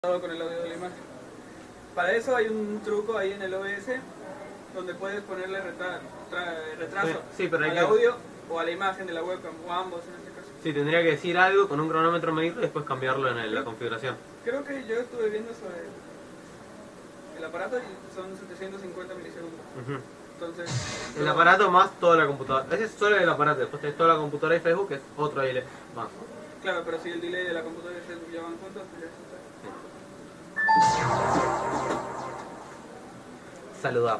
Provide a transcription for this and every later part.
con el audio de la imagen. Para eso hay un truco ahí en el OBS donde puedes ponerle retraso Sí, pero hay al que... audio o a la imagen de la webcam, o ambos en este caso. Sí, tendría que decir algo con un cronómetro medido y después cambiarlo en la configuración. Creo que yo estuve viendo sobre el aparato y son 750 milisegundos. Entonces, el aparato más toda la computadora. Ese es solo el aparato, después tenés toda la computadora y Facebook, que es otro delay más. Claro, pero si el delay de la computadora y Facebook ya van juntos, pues ya está. Saludar.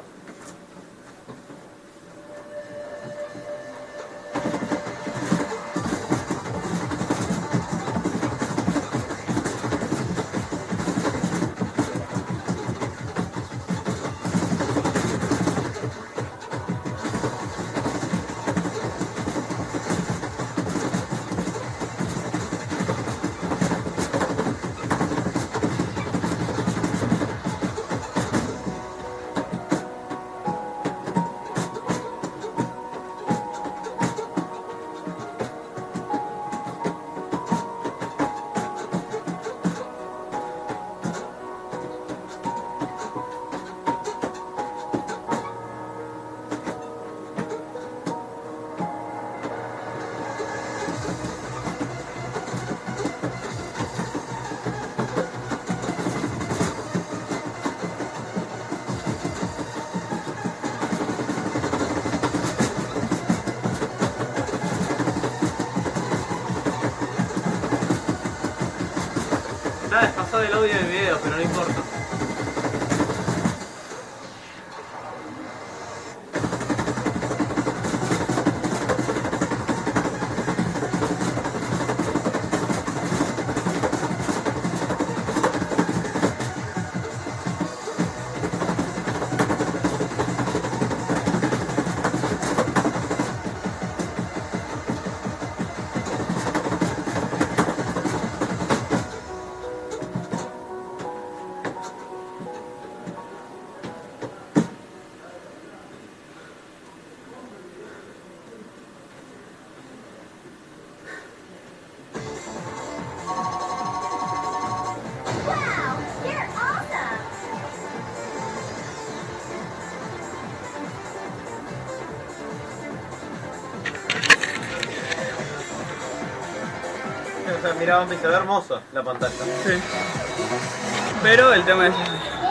Está desfasado el audio y el video, pero no importa. O sea, mirá, se ve hermoso la pantalla. Sí. Pero el tema es